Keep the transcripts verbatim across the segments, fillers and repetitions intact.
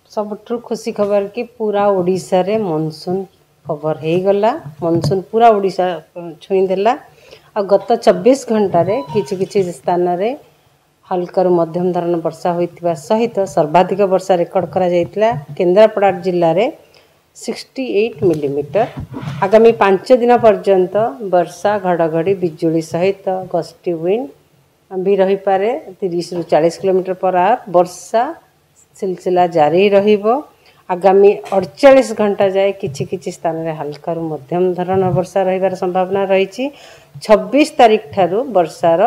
सबुठु खुशी खबर कि पूरा ओडिशा रे मानसून कवर हो गला। मानसून पूरा ओडिशा छुईदेला। आ गत चौबीस घंटा रे किछि किछि स्थान रे हल्का मध्यम धरण वर्षा होइतिबा सहित सर्वाधिक वर्षा रेकर्ड करा जायतिला केन्द्रापड़ा जिल्ला रे अड़सठ मिलीमीटर। आगामी पांच दिन पर्यंत वर्षा घड़घड़ी बिजुली सहित गस्टी विंड भी रही पारे तीस रु चालीस किलोमीटर पर आवर। वर्षा सिलसिला जारी रहिबो। आगामी अड़तालीस घंटा जाए किछि किछि स्थान रे हल्का रु मध्यम धरण वर्षा रहिबार संभावना रही। छब्बीस तारीख ठारू वर्षार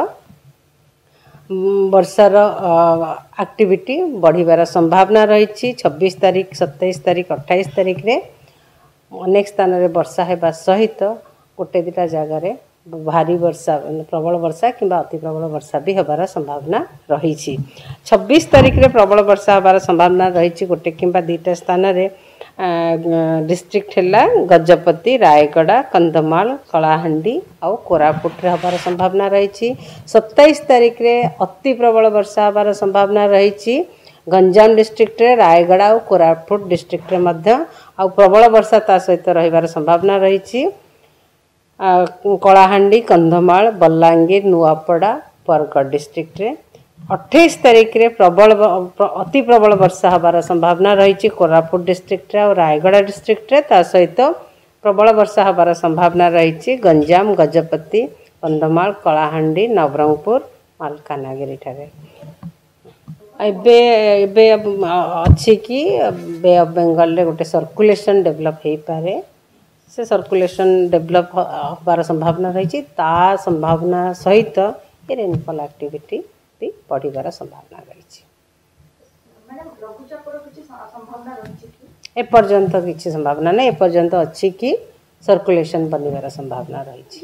वर्षार एक्टिविटी बढ़िबार संभावना रही। छब्बीस तारीख सत्ताईस तारीख अट्ठाईस तारीख रे अनेक स्थान रे वर्षा हेबा सहित गोटे दुटा जगार भारी वर्षा प्रबल वर्षा किंबा अति प्रबल वर्षा भी होबार संभावना रही। छब्बीस तारीख रे प्रबल वर्षा होबार संभावना रही। गोटे किंबा दुटा स्थान रे डिस्ट्रिक्ट हैला गजपति रायगड़ा कंधमाल कलाहांडी और कोरापुट रे होबार संभावना रही। सत्ताईस तारीख रे अति प्रबल वर्षा होबार संभावना रही। गंजाम डिस्ट्रिक्ट रे रायगड़ा और कोरापुट डिस्ट्रिक्ट रे मध्य आ प्रबल वर्षा ता सहित रहिबार संभावना रही। कलाहांडी कंधमाल बलांगीर नुआपड़ा बरगढ़ डिस्ट्रिक्ट रे अट्ठाईस तारीख रे प्रबल अति प्रबल वर्षा होबार संभावना रही। कोरापुट डिस्ट्रिक्ट रे और रायगड़ा डिस्ट्रिक्ट रे ता सहित प्रबल वर्षा होबार संभावना रही। गंजाम गजपति कंधमाल कलाहांडी नवरंगपुर मालकानगिरी ठारे एबे एबे अच्छी कि बे ऑफ बेंगल रे गोटे सर्कुलेशन डेवलप हो पारे। से सर्कुलेशन डेवलप होबार संभावना रही। ता संभावना सहित ये रेनफॉल एक्टिविटी भी बढ़िबार संभावना रही। एपर्यंत किसी संभावना नहीं। एपर्यंत अच्छी कि सर्कुलेशन बनवार संभावना रही।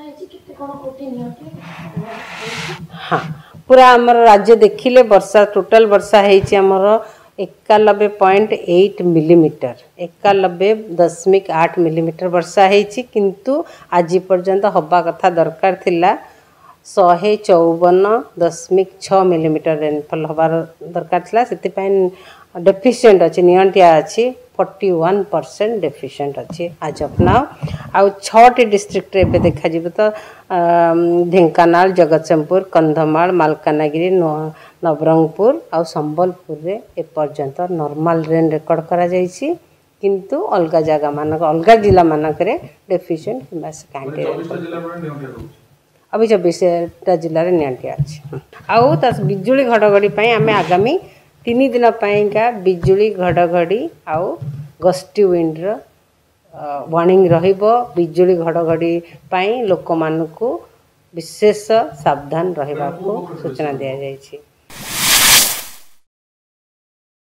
हाँ पूरा आमर राज्य देखिले वर्षा टोटाल वर्षा होती आमर एकानबे पॉइंट एट मिलीमीटर एकानबे दशमिक आठ मिलीमीटर वर्षा होती। किंतु आज पर्यंत हवा कथा दरकार थिला शहे चौवन दशमिक छ मिलीमीटर रेनफॉल हबार दरकार थिला। से डेफिशिएंट अच्छी नियंटिया अच्छी फोर्टी वन परसेंट डेफिशिएंट अच्छी आज ऑफ नाउ। आउ छटी डिस्ट्रिक्ट रे बे देखा जिवो तो ढेंकानाल जगतसिंहपुर कंधमाल मालकानगिरी नवरंगपुर आउ संबलपुर रे ए पर्यंत नॉर्मल रेन रिकॉर्ड करा जायछि। किंतु अलगा जगह मानक अलगा जिला मानक रे डेफिशिएंट किंबा कांटे अभी चौबीस जिले में नियंत्रण अच्छी। आउ तास बिजुली घड़घड़ी आम आगामी तीन दिन का बिजुली घड़घड़ी आउ गस्टी विंड्र वार्निंग रहिबो। बिजुली घड़घड़ी लोक मानकु विशेष सावधान रहिबा को सूचना दिया जायछि।